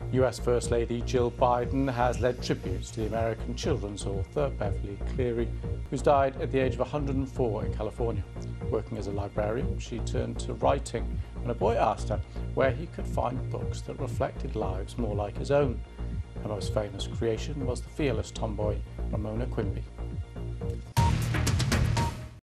US First Lady Jill Biden has led tributes to the American children's author Beverly Cleary, who's died at the age of 104 in California. Working as a librarian, she turned to writing when a boy asked her where he could find books that reflected lives more like his own. Her most famous creation was the fearless tomboy Ramona Quimby.